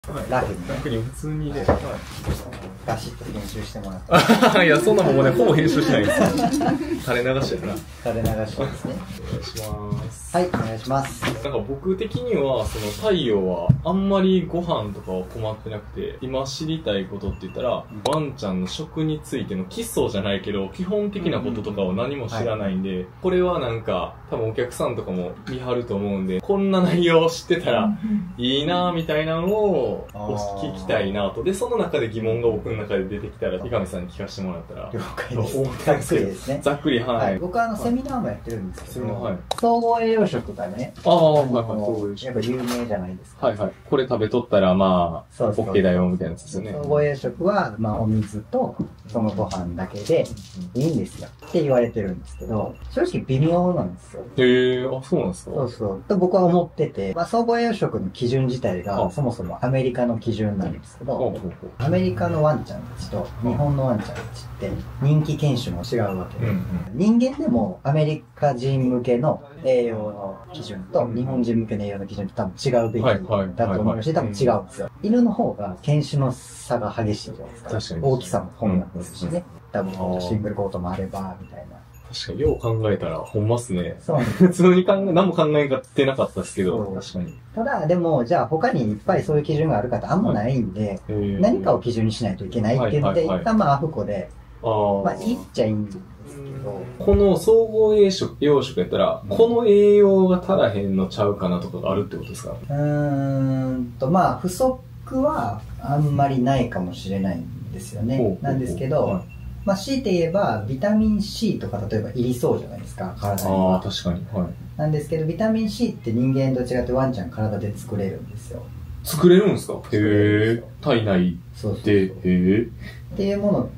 ラフに逆に普通にね、 ガシッと編集してもらって。 いや、そんなもんね、ほぼ編集しないですよ。垂れ流しやな。 垂れ流しですね。 お願いします。 はい、お願いします。 なんか僕的には、その太陽はあんまりご飯とかは困ってなくて、今知りたいことって言ったら、ワンちゃんの食についての基礎じゃないけど、基本的なこととかを何も知らないんで、これはなんか、多分お客さんとかも見張ると思うんで、こんな内容を知ってたらいいなみたいなのを聞きたいなと。で、その中で疑問が僕の中で出てきたら、三上さんに聞かせてもらったら、 了解です。ざっくりですね。 ざっくり、はい。 僕はセミナーもやってるんですけど、 はい、 総合栄養食がね、 はいはい、 やっぱ有名じゃないですか。 はいはい。これ食べとったら、まあ、OK だよ、みたいなやつですよね。 総合栄養食は、まあ、お水と、そのご飯だけでいいんですよ。って言われてるんですけど、正直微妙なんですよ。 へあ、そうなんですか？ そうそう。と僕は思ってて、まあ、総合栄養食の基準自体が、そもそもアメリカの基準なんですけど、アメリカのワンちゃんたちと日本のワンちゃんたちって人気犬種も違うわけで、人間でもアメリカ人向けの栄養の基準と日本人向けの栄養の基準と多分違うべきだと思うし、多分違うんですよ。犬の方が犬種の差が激しいじゃないですか。確かに。大きさも本なんですしね。多分シングルコートもあれば、みたいな。 確かに、よう考えたら、ほんまっすね。 そう。 普通に何も考えてなかったですけど、確かに。 ただ、でも、じゃあ他にいっぱいそういう基準があるかってあんまないんで、何かを基準にしないといけないって言って、一旦まあアフコで、まあいいっちゃいいんですけど。 この総合栄養食やったら、この栄養が足らへんのちゃうかなとかがあるってことですか？ まあ不足はあんまりないかもしれないんですよね。なんですけど、まあ、強いて言えば、ビタミン C とか例えばいりそうじゃないですか、体には。 確かに。はい。 なんですけど、ビタミン C って人間と違ってワンちゃん体で作れるんですよ。 作れるんですか？へぇ。体内で、っていうものって、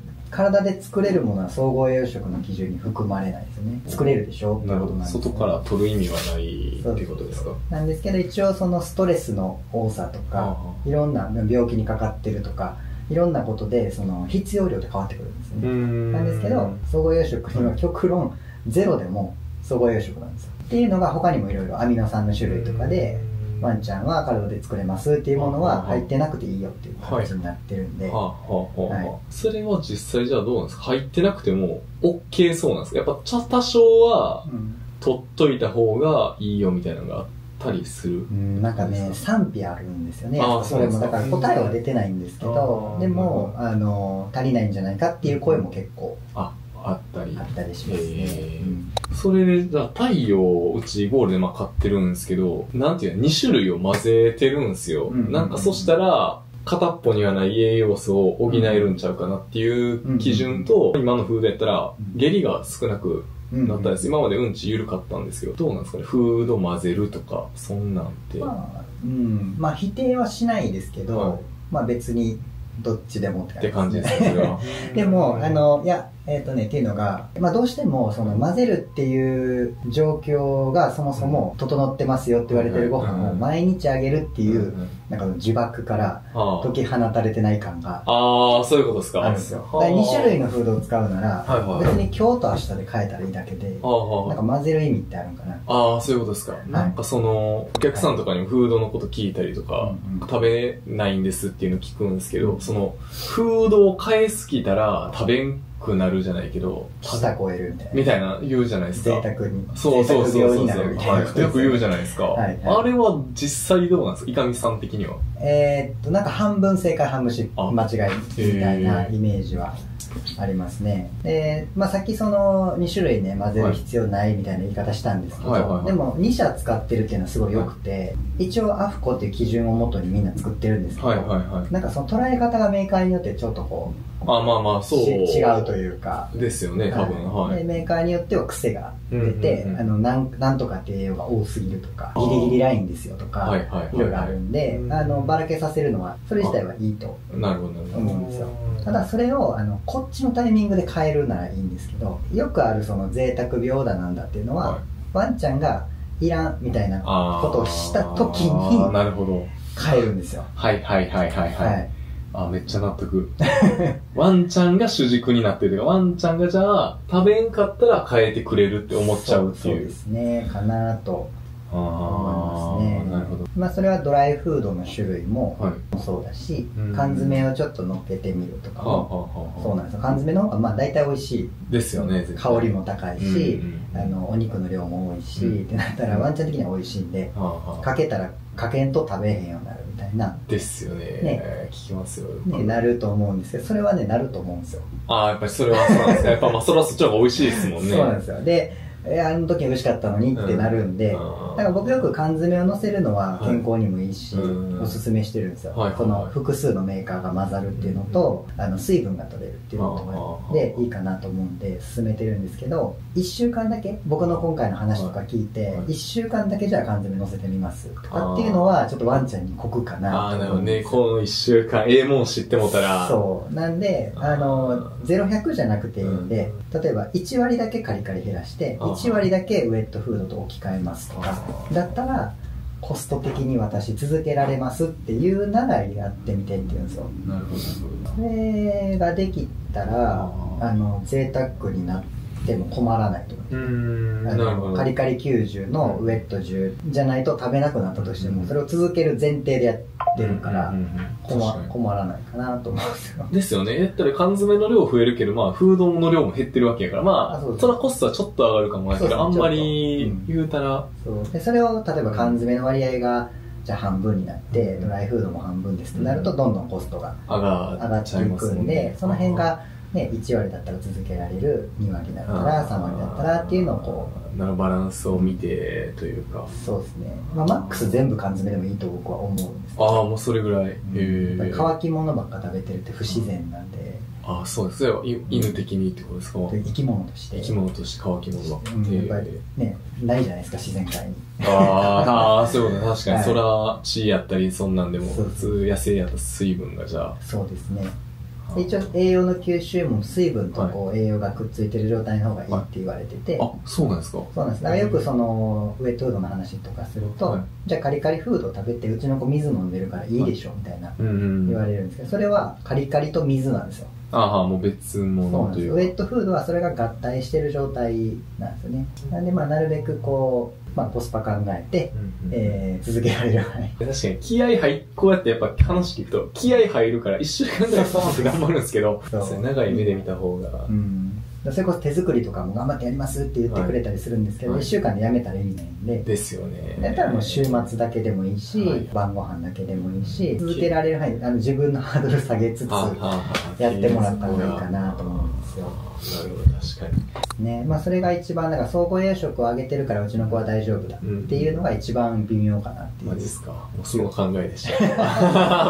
体で作れるものは総合栄養食の基準に含まれないですよね。作れるでしょってことなんです、ね。 外から取る意味はないっていうことですか？ なんですけど、一応そのストレスの多さとか、いろんな病気にかかってるとか、いろんなことで、その必要量って変わってくるんですよね。なんですけど、総合栄養食には極論ゼロでも総合栄養食なんですよ。っていうのが他にもいろいろアミノ酸の種類とかで、ワンちゃんは体で作れますっていうものは入ってなくていいよっていう感じになってるんで。 それは実際じゃあどうなんですか？入ってなくても OK そうなんですか？やっぱ多少は取っといた方がいいよみたいなのがあって。たりするなんかね、賛否あるんですよね。それもだから答えは出てないんですけど、でも、足りないんじゃないかっていう声も結構あったりしますね。それで、じゃあ太陽をうちゴールでまあ買ってるんですけど、なんていうの、2種類を混ぜてるんですよ。なんかそしたら、片っぽにはない栄養素を補えるんちゃうかなっていう基準と、今のフードやったら、下痢が少なくなったんです。今までうんち緩かったんですけど、どうなんですかね、フード混ぜるとか、そんなんて。 まあ否定はしないですけど、まあ別にどっちでもって感じですね、それは。 でも、いや、っていうのが、まあどうしても、その混ぜるっていう状況がそもそも整ってますよって言われてるご飯を毎日あげるっていう、なんか呪縛から解き放たれてない感が。 そういうことですか。 あるんですよ。2種類のフードを使うなら、別に今日と明日で変えたらいいだけで、なんか混ぜる意味ってあるんかな。 そういうことですか。なんかその、お客さんとかにもフードのこと聞いたりとか、食べないんですっていうの聞くんですけど、その、フードを変えすぎたら食べんくなるじゃないけど、 舌超えるみたいな。 みたいな言うじゃないですか。 贅沢に。 そう。よく言うじゃないですか。あれは実際どうなんですか？伊上さん的には。 なんか半分正解半分間違いみたいなイメージはありますね。まあさっきその2種類ね、混ぜる必要ないみたいな言い方したんですけど、でも2社使ってるっていうのはすごい良くて、一応アフコっていう基準をもとにみんな作ってるんですけど、なんかその捉え方がメーカーによってちょっとこう、 そう。 違うというか。 ですよね、多分。 で、メーカーによっては癖が出て、なんとかって栄養が多すぎるとか、ギリギリラインですよとか、いろいろあるんで、ばらけさせるのは、それ自体はいいと思うんですよ。ただそれを、こっちのタイミングで変えるならいいんですけど、よくあるその贅沢病だなんだっていうのは、ワンちゃんがいらんみたいなことをした時に、変えるんですよ。 はい。めっちゃ納得。ワンちゃんが主軸になってるけど、ワンちゃんがじゃあ、食べんかったら変えてくれるって思っちゃうっていう。 そうですね、かなと思いますね。 なるほど。 まあそれはドライフードの種類もそうだし、缶詰をちょっと乗っけてみるとかもそうなんですよ。缶詰の方がまあ大体美味しいですよね。 香りも高いし、お肉の量も多いし、ってなったらワンちゃん的には美味しいんで、かけたらかけんと食べへんようになるみたいな。 ですよね。聞きますよ。 ね、なると思うんですけど、それはね、なると思うんですよ。 ああ、やっぱりそれはそうなんですね。やっぱまあそれはそっちの方が美味しいですもんね。 そうなんですよ。で、あの時美味しかったのにってなるんで、だから僕よく缶詰を乗せるのは健康にもいいし、おすすめしてるんですよ。その複数のメーカーが混ざるっていうのと、水分が取れるっていうのとでいいかなと思うんで勧めてるんですけど、1週間だけ、僕の今回の話とか聞いて、1週間だけじゃあ缶詰乗せてみますとかっていうのはちょっとワンちゃんに酷かなと思うんですよ。 なるほどね。この1週間、もん知ってもたら。 そう。なんで、0-100じゃなくていいんで、例えば1割だけカリカリ減らして、1割だけウェットフードと置き換えますとか、だったらコスト的に私続けられますっていうならやってみてって言うんですよ。 なるほど。 それができたら、贅沢になっても困らないと思う。カリカリ90のウェット10じゃないと食べなくなったとしても、それを続ける前提でやってるから、困らないかなと思うんですよ。 ですよね。やったら缶詰の量増えるけど、まあ、フードの量も減ってるわけやから、まあ、そのコストはちょっと上がるかもやけど、あんまり言うたら。 そうでそれを、例えば缶詰の割合が、じゃあ半分になって、ドライフードも半分ですってなると、どんどんコストが上がっていくんで、その辺が、ね、1割だったら続けられる、2割だったら、3割だったらっていうのをこう、 バランスを見てというか。 そうですね。まあ、マックス全部缶詰でもいいと僕は思うんですけど。 ああ、もうそれぐらい。 乾き物ばっか食べてるって不自然なんで。 ああ、そうですよ。犬的にってことですか？ 生き物として。 生き物として乾き物ばっか。 やっぱりね、ないじゃないですか、自然界に。 ああ、そういうこと確かに。そら、血やったり、そんなんでも、普通野生やった水分がじゃあ。 そうですね。一応栄養の吸収も水分とこう栄養がくっついてる状態の方がいいって言われてて、 あ、そうなんですか？ そうなんです。だからよくそのウェットフードの話とかすると、じゃあカリカリフード食べてうちの子水飲んでるからいいでしょみたいな言われるんですけど、それはカリカリと水なんですよ。 ああ、もう別物というか。 ウェットフードはそれが合体してる状態なんですよね。なんでまあなるべくこう、まあコスパ考えて、続けられる範囲。 確かに気合こうやってやっぱ話聞くと、気合入るから1週間ぐらいポンって頑張るんですけど、長い目で見た方が。 それこそ手作りとかも頑張ってやりますって言ってくれたりするんですけど、1週間でやめたら意味ないんで。 ですよね。 だったらもう週末だけでもいいし、晩ご飯だけでもいいし、続けられる範囲、自分のハードル下げつつ、やってもらった方がいいかなと思うんですよ。 なるほど、確かに。 ね、まあそれが一番、だから総合栄養食をあげてるからうちの子は大丈夫だっていうのが一番微妙かなっていう。 マジですか？もうその考えでした。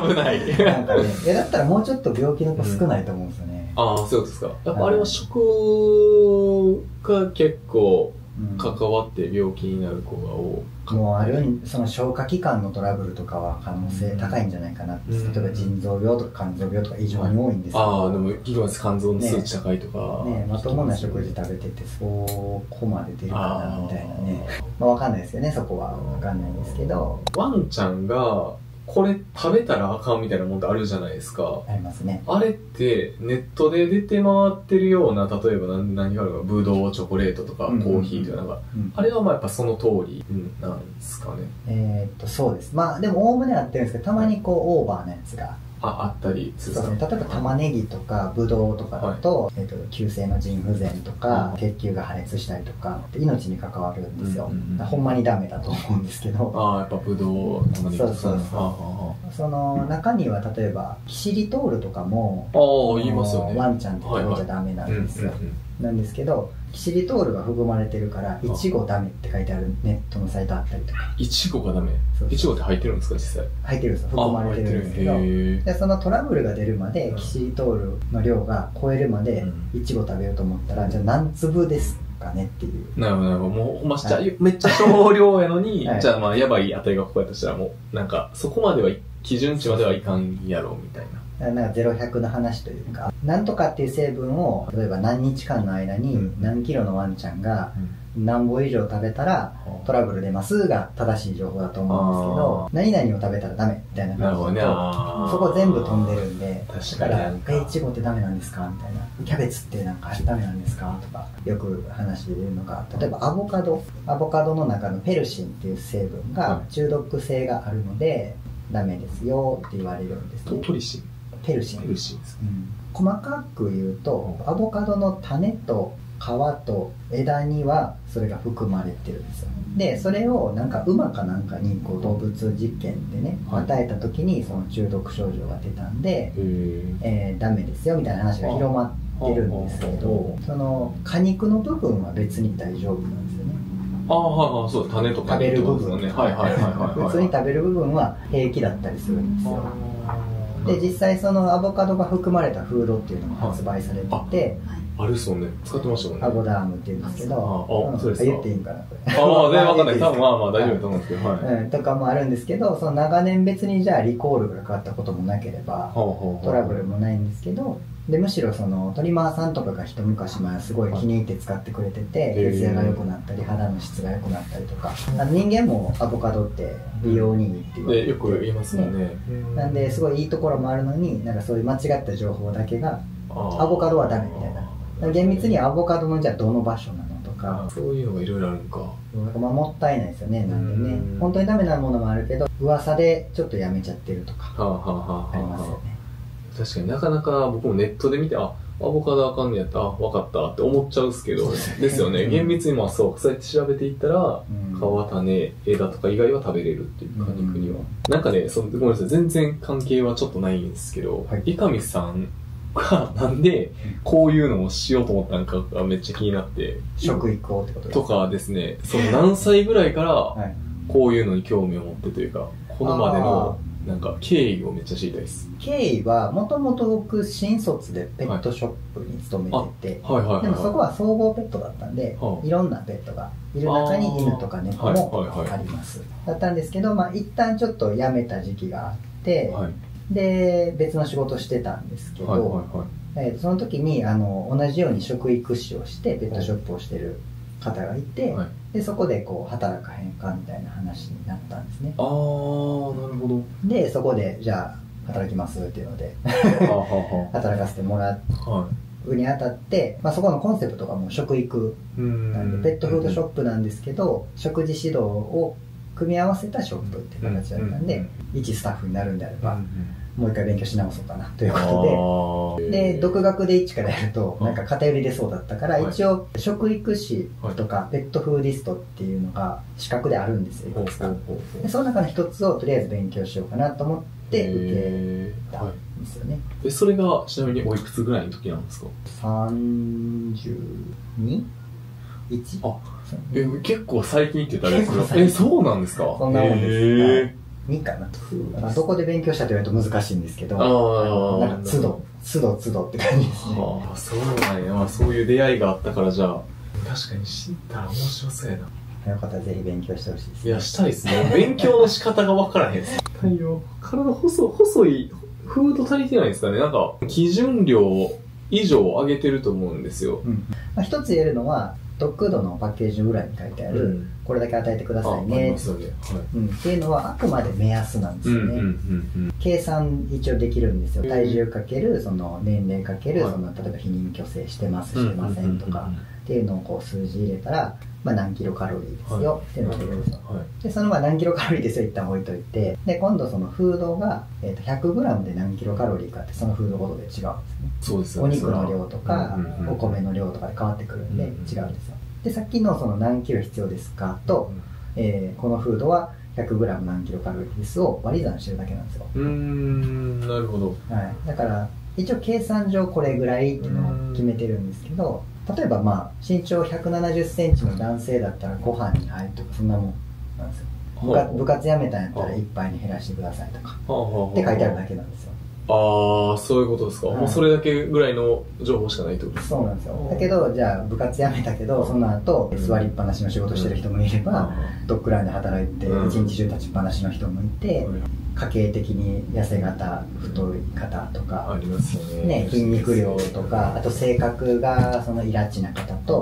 危ない。 なんかね、だったらもうちょっと病気の子少ないと思うんですよね。 ああ、そういうことですか。やっぱあれは食が結構関わって病気になる子が多い。 もうその消化器官のトラブルとかは可能性高いんじゃないかなって、例えば腎臓病とか肝臓病とか異常に多いんですけど、 ああ、でも肝臓の数値高いとかね、まともな食事食べててそこまで出るかなみたいなね、まあ分かんないですよね、そこは分かんないんですけど、 ワンちゃんがこれ食べたらあかんみたいなもんってあるじゃないですか。 ありますね。 あれってネットで出て回ってるような、例えば何があるか、ブドウ、チョコレートとかコーヒーとかなんか、あれはまあやっぱその通りなんですかね。 そうです。まあでもおおむね合ってるんですけど、たまにこうオーバーなやつがあったりする。 そうですね。例えば玉ねぎとかブドウとかだと、急性の腎不全とか、血球が破裂したりとか、命に関わるんですよ。ほんまにダメだと思うんですけど。 ああ、やっぱブドウ、玉ねぎとか。 そう。その中には例えばキシリトールとかも、 言いますよね。 ワンちゃんって食べちゃダメなんですよ。なんですけど、キシリトールが含まれてるから、イチゴダメって書いてあるネットのサイトあったりとか。 イチゴがダメ？イチゴって入ってるんですか、実際？ 入ってるんですよ。含まれてるんですけど。でそのトラブルが出るまで、キシリトールの量が超えるまで、イチゴ食べようと思ったら、じゃあ何粒ですかねっていう。 なるほど、もう、めっちゃ少量やのに、じゃあまあ、やばい値がここやとしたらもう、なんか、そこまでは、基準値まではいかんやろ、みたいな。 なんか0-100の話というか、なんとかっていう成分を、例えば何日間の間に何キロのワンちゃんが何本以上食べたらトラブル出ますが正しい情報だと思うんですけど、何々を食べたらダメみたいな感じだと、そこ全部飛んでるんで、だから、イチゴってダメなんですかみたいな。キャベツってなんかダメなんですかとか、よく話しているのが、例えばアボカドの中のペルシンっていう成分が中毒性があるので、ダメですよって言われるんですね。 トリシンペルシン。 ペルシンですね。 細かく言うと、アボカドの種と皮と枝にはそれが含まれてるんですよ。でそれをなんか馬かなんかにこう動物実験でね、与えた時にその中毒症状が出たんで、ダメですよみたいな話が広まってるんですけど、その果肉の部分は別に大丈夫なんですよね。 そう、種とか食べる部分ね。 普通に食べる部分は平気だったりするんですよ。で実際そのアボカドが含まれたフードっていうのが発売されてて、 あれですもんね、使ってましたもんね。 アボダームっていうんですけど、 そうですか。 言っていいんかなこれ。 全然わかんない。多分大丈夫だと思うんですけど、 とかもあるんですけど、その長年別にじゃあリコールがかかったこともなければトラブルもないんですけど、でむしろそのトリマーさんとかが一昔前すごい気に入って使ってくれてて、血艶が良くなったり肌の質が良くなったりとか、人間もアボカドって美容にいいって言われてよく言いますよね。 なんですごいいいところもあるのに、なんかそういう間違った情報だけがアボカドはダメみたいな。厳密にアボカドのじゃあどの場所なのとか、 そういうのがいろいろあるのか。 もったいないですよね。なんでね、本当にダメなものもあるけど、噂でちょっとやめちゃってるとかありますよね。 確かになかなか僕もネットで見て、アボカドあかんねやった、分かったって思っちゃうんですけど、ですよね。厳密にそうやって調べていったら、皮、種、枝とか以外は食べれるっていう果肉には。なんかね、ごめんなさい、全然関係はちょっとないんですけど、伊上さんがなんでこういうのをしようと思ったのかがめっちゃ気になって。 食育をってことですか？ とかですね、その何歳ぐらいからこういうのに興味を持ってというか、このまでのなんか経緯をめっちゃ知りたいです。 経緯はもともと僕新卒でペットショップに勤めてて、でもそこは総合ペットだったんで、いろんなペットがいる中に犬とか猫もあります。だったんですけど、一旦ちょっと辞めた時期があって、で別の仕事してたんですけど、その時に同じように食育士をしてペットショップをしてる方がいて、でそこでこう働かへんかみたいな話になったんですね。 なるほど。 でそこでじゃあ働きますっていうので働かせてもらうにあたって、そこのコンセプトがもう食育なんで、ペットフードショップなんですけど、食事指導を組み合わせたショップっていう形だったんで、一スタッフになるんであれば、もう一回勉強し直そうかなということで、独学で一からやるとなんか偏り出そうだったから、一応食育士とかペットフーディストっていうのが資格であるんですよ、いくつか。でその中の一つをとりあえず勉強しようかなと思って受けたんですよね。 それがちなみにおいくつぐらいの時なんですか ？32？1？ 結構最近って言ったらあれですけど、そうなんですか？ そんなもんです。2かなと。どこで勉強したと言われると難しいんですけど、なんか都度って感じですね。 そうなんや。そういう出会いがあったから、じゃあ確かに知ったら面白そうやな。 よかったらぜひ勉強してほしいですね。 いや、したいですね。勉強の仕方が分からへんです。体細い、フード足りてないんですかね。なんか基準量以上上げてると思うんですよ。 一つ言えるのは、ドッグフードのパッケージの裏に書いてある、これだけ与えてくださいねっていうのはあくまで目安なんですよね。計算一応できるんですよ。体重かけるその年齢かけるその例えば避妊去勢してますしてませんとかっていうのをこう数字入れたら、何キロカロリーですよっていうのが出るんですよ。でその何キロカロリーですよ一旦置いといて、で今度そのフードが 100g で何キロカロリーかってそのフードごとで違うんですね。 そうですよね。 お肉の量とかお米の量とかで変わってくるんで違うんですよ。でさっきのその何キロ必要ですかと、このフードは 100g 何キロカロリーですを割り算してるだけなんですよ。 なるほど。 だから一応計算上これぐらいっていうのを決めてるんですけど、例えば身長170センチの男性だったらご飯に入るとかそんなもんなんですよ。部活やめたんやったら1杯に減らしてくださいとかって書いてあるだけなんですよ。 そういうことですか。もうそれだけぐらいの情報しかないってことですか。 そうなんですよ。だけどじゃあ部活やめたけどその後座りっぱなしの仕事してる人もいれば、ドッグランで働いて一日中立ちっぱなしの人もいて、家計的に痩せ型太い方とかありますよね。 筋肉量とか、あと性格がそのイラチな方と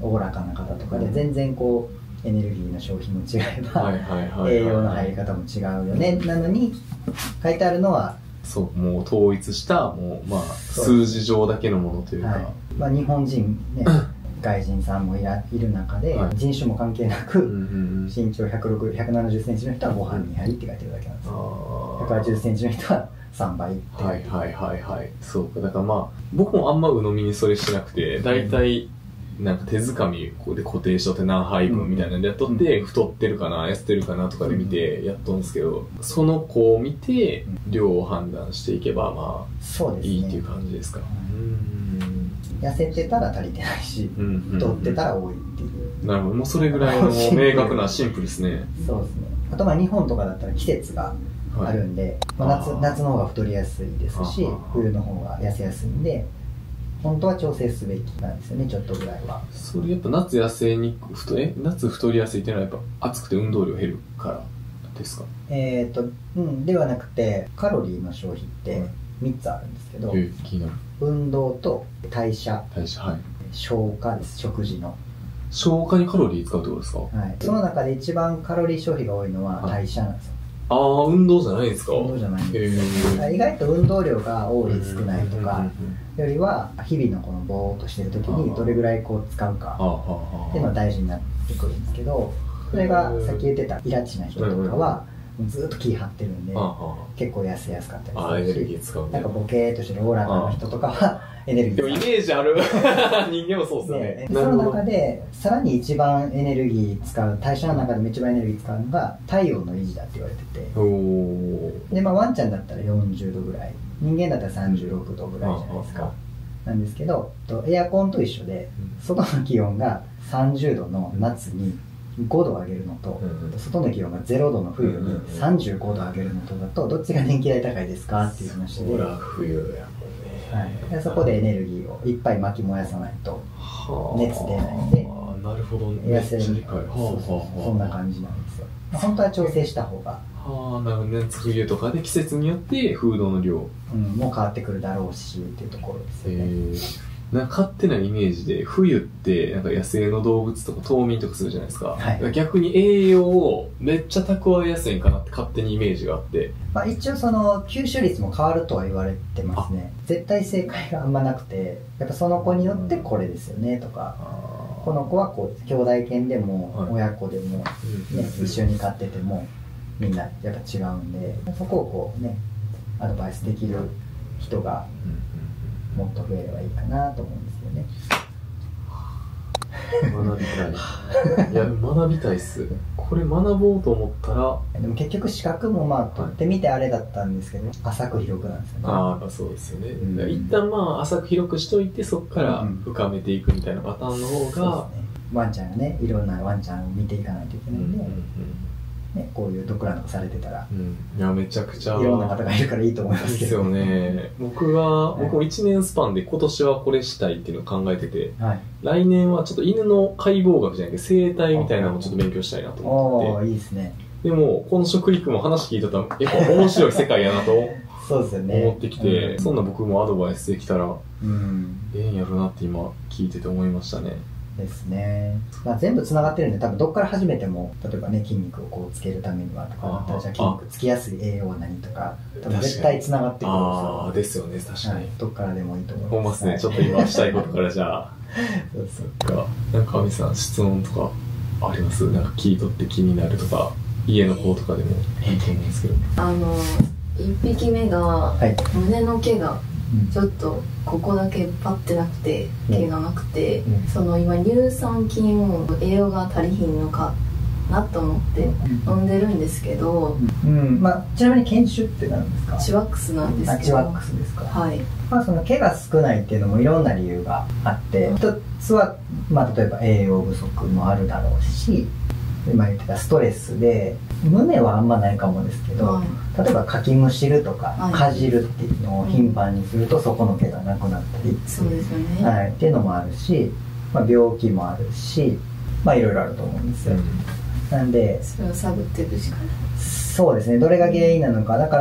おおらかな方とかで全然こうエネルギーの消費も違えば栄養の入り方も違うよね。なのに書いてあるのはそうもう統一したもうまあ数字上だけのものというか、 はい、まあ、日本人ね外人さんもいる中で、はい、人種も関係なく、身長170センチの人はご飯2杯って書いてるだけなんですよ。180センチの人は3倍ってはいはいはいはい。そうか。だからまあ僕もあんま鵜呑みにそれしなくて、だいたいなんか手づかみで固定しとって何杯分みたいなんでやっとって、太ってるかな痩せてるかなとかで見てやっとるんですけど、その子を見て量を判断していけばまあそうですね、 いいっていう感じですか。 痩せてたら足りてないし、太ってたら多いっていう。 なるほど。もうそれぐらいの明確なシンプルですね。 そうですね。あとまあ日本とかだったら季節があるんで、はい、まあ、夏の方が太りやすいですし、冬の方が痩せやすいんで、本当は調整すべきなんですよね、ちょっとぐらいは。 それやっぱ夏夏太りやすいっていうのはやっぱ暑くて運動量減るからですか？ ではなくて、カロリーの消費って3つあるんですけど、 気になる。 運動と代謝、 はい、 消化です、食事の。 消化にカロリー使うってことですか？ はい。その中で一番カロリー消費が多いのは代謝なんですよ。 ああ、運動じゃないですか？ 運動じゃないんですよ。意外と運動量が多い少ないとかよりは、日々のこのぼーっとしてる時にどれぐらいこう使うかっていうのが大事になってくるんですけど、それがさっき言ってたイラチな人とかはずっと気張ってるんで結構痩せやすかったりするし、なんかボケーっとしてるオーラの人とかはエネルギーでもイメージある人間もそうですよね。 その中でさらに一番エネルギー使う、代謝の中でも一番エネルギー使うのが体温の維持だって言われてて、でまあワンちゃんだったら40度ぐらい、人間だったら36度ぐらいじゃないですか。なんですけどエアコンと一緒で外の気温が30度の夏に5度上げるのと、外の気温が0度の冬に35度上げるのとだとどっちが電気代高いですかっていう話で、 ほら冬やもんね、 はい、そこでエネルギーをいっぱい巻き燃やさないと熱出ないんで、 なるほど、 痩せる、そんな感じなんですよ。本当は調整した方が、 なるほどね。冬とかで季節によってフードの量、 もう変わってくるだろうしっていうところですよね。 なんか勝手なイメージで冬ってなんか野生の動物とか冬眠とかするじゃないですか、はい、逆に栄養をめっちゃ蓄えやすいんかなって勝手にイメージがあって、 まあ、一応その吸収率も変わるとは言われてますね。絶対正解があんまなくて、やっぱその子によってこれですよねとか、この子はこう兄弟犬でも親子でも、ね、一緒に飼っててもみんなやっぱ違うんで、そこをこうねアドバイスできる人がもっと増えればいいかなと思うんですよね。 学びたい。いや、学びたいっす。これ学ぼうと思ったら。 でも結局資格もまあ取ってみてあれだったんですけど、浅く広くなんですよね。 やっぱそうですよね。一旦まあ浅く広くしといて、そこから深めていくみたいなパターンの方が、 そうですね。ワンちゃんがね、いろんなワンちゃんを見ていかないといけないんで、ね、こういうドッグランとかされてたら、 いやめちゃくちゃいろんな方がいるからいいと思いますけど。 ですよね。僕も1年スパンで今年はこれしたいっていうのを考えてて、はい、来年はちょっと犬の解剖学じゃなくて生態みたいなのをちょっと勉強したいなと思ってて。 いいですね。 でもこの食育も話聞いてたらやっぱ面白い世界やなとそうですよね。 思ってきて、そんな僕もアドバイスできたらええんやろなって今聞いてて思いましたね。 ですね。まあ、全部つながってるんで、多分どっから始めても、例えばね、筋肉をこうつけるためにはとかだったら、じゃあ筋肉つきやすい栄養は何とか、多分絶対つながってくるんですよ。 ですよね、確かに。 どっからでもいいと思います。 ほんますね、ちょっと今したいことからじゃあ。そっか。なんか、亜美さん、質問とかあります？なんか聞いとって気になるとか、家の子とかでもいいと思うんですけど。 1匹目が、胸の毛が、ちょっとここだけパッてなくて毛がなくて、その今乳酸菌を栄養が足りひんのかなと思って飲んでるんですけど、 まあ、ちなみに犬種って何ですか？ チワックスなんですけど。 チワックスですか。 はい。 まあその毛が少ないっていうのもいろんな理由があって、一つはまあ例えば栄養不足もあるだろうし、今言ってたストレスで胸はあんまないかもですけど、例えばかきむしるとかかじるっていうのを頻繁にするとそこの毛がなくなったり、 そうですよね、 っていうのもあるし、まあ、病気もあるし、まあいろいろあると思うんですよ、なんでそれを探っていくしかない。 そうですね。どれが原因なのか。だから、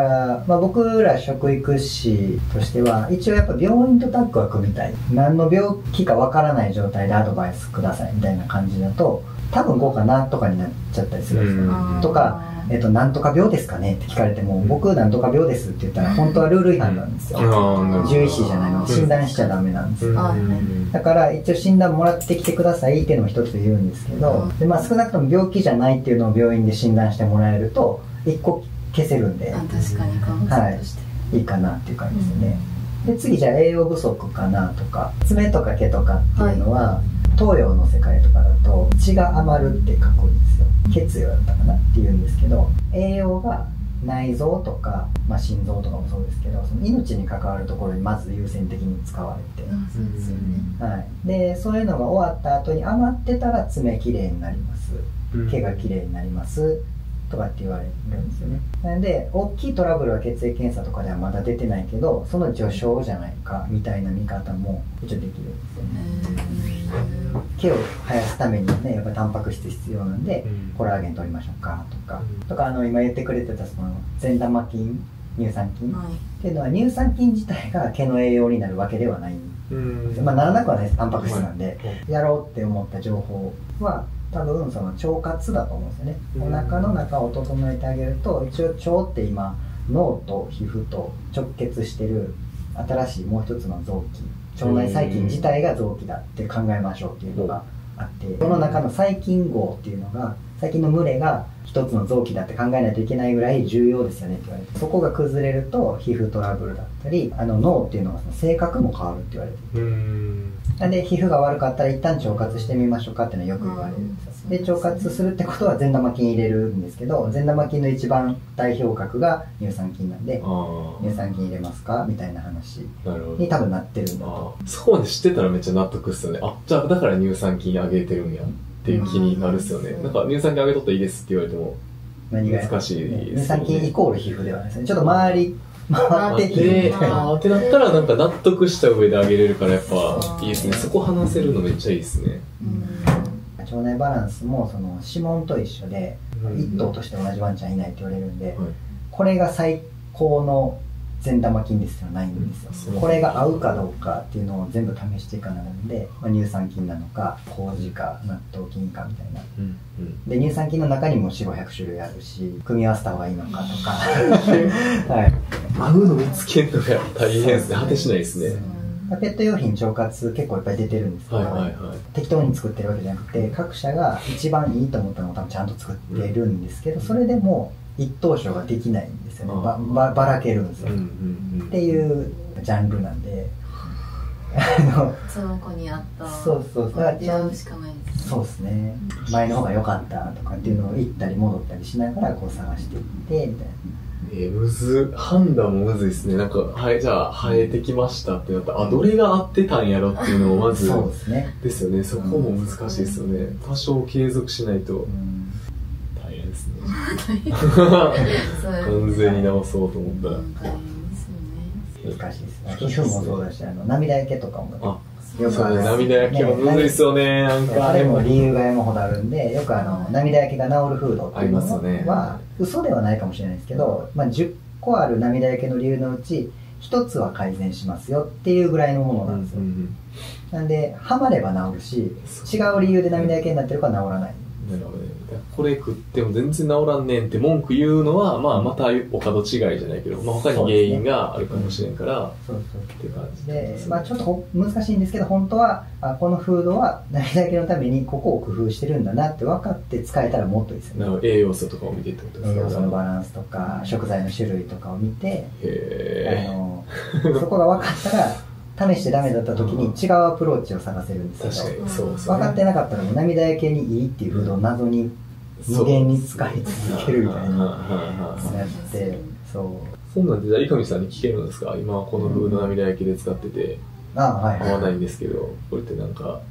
僕ら食育士としては、一応やっぱ病院とタッグは組みたい。何の病気かわからない状態でアドバイスくださいみたいな感じだと、多分こうかなとかになっちゃったりするんですよ。とか、なんとか病ですかねって聞かれても、僕なんとか病ですって言ったら、本当はルール違反なんですよ。獣医師じゃないので、診断しちゃダメなんですよ。だから一応診断もらってきてくださいっていうのも一つ言うんですけど、で少なくとも病気じゃないっていうのを病院で診断してもらえると、一個消せるんで、 確かに看護師として、 いいかなっていう感じですね。で、次じゃあ栄養不足かなとか、爪とか毛とかっていうのは、東洋の世界とかだと血が余るって書くんですよ。血液だったかなっていうんですけど、栄養が内臓とか、心臓とかもそうですけど、その命に関わるところにまず優先的に使われて、でそういうのが終わった後に余ってたら爪きれいになります、毛がきれいになりますとかって言われるんですよね。なので大きいトラブルは血液検査とかではまだ出てないけど、その序章じゃないかみたいな見方も一応できるんですよね。毛を生やすためにはね、やっぱタンパク質必要なんで、コラーゲン取りましょうかとか、今言ってくれてたその善玉菌、乳酸菌、っていうのは乳酸菌自体が毛の栄養になるわけではないんですよ。ならなくはないです、タンパク質なんで、やろうって思った情報は多分その腸活だと思うんですよね。お腹の中を整えてあげると、一応腸って今脳と皮膚と直結してる新しいもう一つの臓器、腸内細菌自体が臓器だって考えましょうっていうのがあって、その中の細菌号っていうのが、細菌の群れが一つの臓器だって考えないといけないぐらい重要ですよねって言われて、そこが崩れると皮膚トラブルだったり、脳っていうのはその性格も変わるって言われていて、なんで皮膚が悪かったら一旦腸活してみましょうかっていうのはよく言われるんですよ。で腸活するってことは善玉菌入れるんですけど、善玉菌の一番代表格が乳酸菌なんで、乳酸菌入れますかみたいな話に多分なってるんだと。 そこまで知ってたらめっちゃ納得っすよね。じゃあだから乳酸菌あげてるんやっていう気になるっすよね。なんか乳酸菌あげとったらいいですって言われても難しいですよね。 乳酸菌イコール皮膚ではないですね。ちょっと回って皮膚みたいな。 ってなったらなんか納得した上であげれるからやっぱいいですね。そこ話せるのめっちゃいいですね。 腸内バランスもその指紋と一緒で、一頭として同じワンちゃんいないって言われるんで、これが最高の善玉菌ですよないんですよ。これが合うかどうかっていうのを全部試していかないので、乳酸菌なのか麹か納豆菌かみたいな、で乳酸菌の中にも 4,500 種類あるし、組み合わせた方がいいのかとか合うの見つけるのが大変ですね。果てしないですね。 ペット用品腸活結構いっぱい出てるんですけど、適当に作ってるわけじゃなくて、各社が一番いいと思ったのを多分ちゃんと作ってるんですけど、それでも一等賞ができないんですよね。ばらけるんですよ、っていうジャンルなんで、 その子に合ったそうだから出会うしかないです。 そうですね。前の方が良かったとかっていうのを行ったり戻ったりしながらこう探していってみたいな。 判断もむずいですね。なんか、じゃあ生えてきましたってなったら、どれが合ってたんやろっていうのをまずそうですね。 ですよね。そこも難しいですよね。多少継続しないと大変ですね。完全に直そうと思ったら難しいですね。皮膚もそうだし、涙焼けとかもよく涙焼けもむずいですよね。なんかあれも理由が山ほどあるんで、よく涙焼けが治るフードっていうのは嘘ではないかもしれないですけど、10個ある涙焼けの理由のうち1つは改善しますよっていうぐらいのものなんですよ。なんでハマれば治るし、違う理由で涙焼けになってるから治らない。 なるほどね。これ食っても全然治らんねんって文句言うのは、またお門違いじゃないけど、他に原因があるかもしれんから、っていう感じで、ちょっと難しいんですけど、本当はこのフードは涙焼けのためにここを工夫してるんだなって分かって使えたらもっといいですよね。 栄養素とかを見てってことですか？ 栄養素のバランスとか食材の種類とかを見て、そこが分かったら試してダメだった時に違うアプローチを探せるんですけど、分かってなかったらもう涙焼けにいいっていうフードを謎に無限に使い続けるみたいになって、 そうなんで、じゃあ、井上さんに聞けるんですか？今このフード涙焼きで使ってて合わないんですけど、これってなんか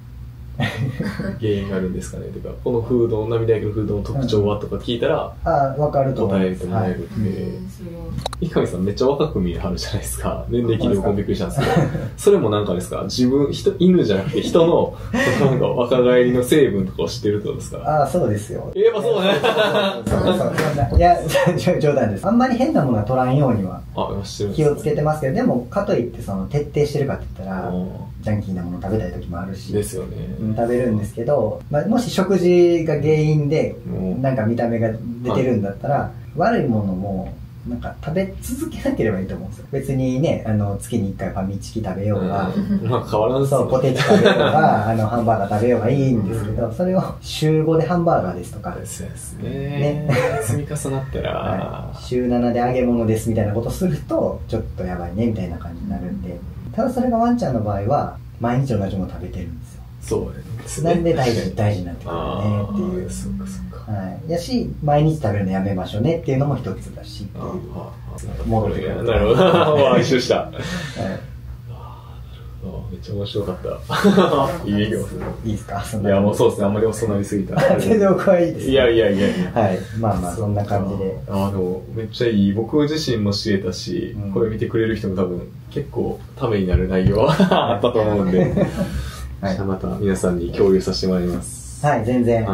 原因があるんですかねとか、このフード、涙焼きのフードの特徴はとか聞いたら、 わかると思います。 答えてもらえるって。三上さんめっちゃ若く見えはるじゃないですか。年齢聞いて僕びっくりしたんですけど、それもなんかですか、犬じゃなくて人の、なんか若返りの成分とかを知ってるってことですか？ そうですよ。 やっぱそうね。 いや、冗談です。あんまり変なものは取らんようには気をつけてますけど、でも、かといってその徹底してるかって言ったら、ジャンキーなもの食べたい時もあるし、 ですよね。 食べるんですけど、もし食事が原因で、なんか見た目が出てるんだったら、悪いものも、なんか食べ続けなければいいと思うんですよ。別にね、月に1回ファミチキ食べようが、 まあ変わらんすそう、ポテチ食べようが、ハンバーガー食べようがいいんですけど、それを週5でハンバーガーですとか、 そうですね。積み重なったら、 週7で揚げ物ですみたいなことすると、ちょっとやばいねみたいな感じになるんで、ただそれがワンちゃんの場合は、毎日同じもの食べてるんですよ。 そうですね。 なんで大事になってくるねっていう。 そうかそうか。 やし、毎日食べるのやめましょうねっていうのも一つだしっていう。戻ってくる。 なるほど。一緒した。めっちゃ面白かった。いいよ。 いいですか？ いや、もうそうですね。あんまり遅なりすぎた。 全然僕はいいです。 いや。 はい。まあ、そんな感じで。 でも、めっちゃいい。僕自身も知れたし、これ見てくれる人も多分、結構ためになる内容はあったと思うんで、また皆さんに共有させてもらいます。 はい、全然。 はい。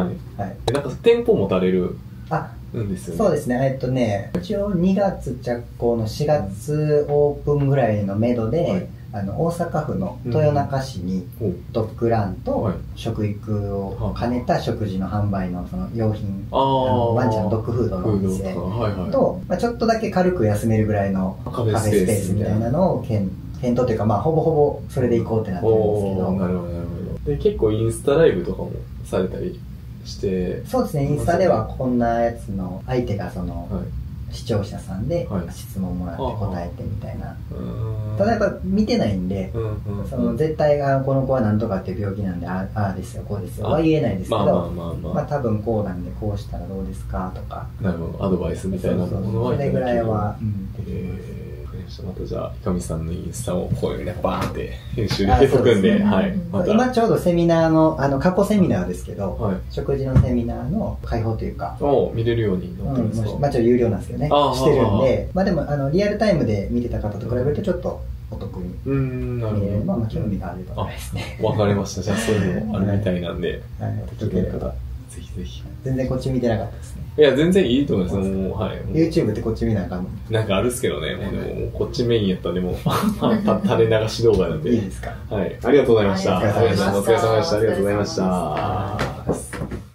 なんか店舗持たれるんですよね。 そうですね。一応2月着工の4月オープンぐらいのめどで、大阪府の豊中市にドッグランと食育を兼ねた食事の販売のその用品、ワンちゃんのドッグフードのお店と、ちょっとだけ軽く休めるぐらいのカフェスペースみたいなのを検討というか、ほぼほぼそれで行こうってなってるんですけど。 なるほど。で、結構インスタライブとかもされたりして。 そうですね、インスタではこんなやつの相手がその、視聴者さんで質問もらって答えてみたいな。ただやっぱ見てないんで、絶対この子はなんとかっていう病気なんで、ああですよ、こうですよは言えないですけど、多分こうなんでこうしたらどうですかとか。 なるほど、アドバイスみたいなものはそれぐらいは。 またじゃあ、三上さんのインスタをこういうね、バーンって編集で入れとくんで、 今ちょうどセミナーの、過去セミナーですけど、食事のセミナーの開放というか、 見れるようになってるんですか？ ちょっと有料なんですけどね、してるんで、でも、リアルタイムで見てた方と比べるとちょっとお得に見れる。興味があればですね。 わかりました。じゃあ、そういうのもあるみたいなんで、聞ける方、ぜひぜひ。 全然こっち見てなかったですね。 いや、全然いいと思います。もう、はい。 YouTube ってこっち見なあかんの？ なんかあるっすけどね。もうでも、こっちメインやったんで、もう、垂れ流し動画なんで。 いいですか？ はい。ありがとうございました。 お疲れ様でした。 お疲れ様でした。ありがとうございました。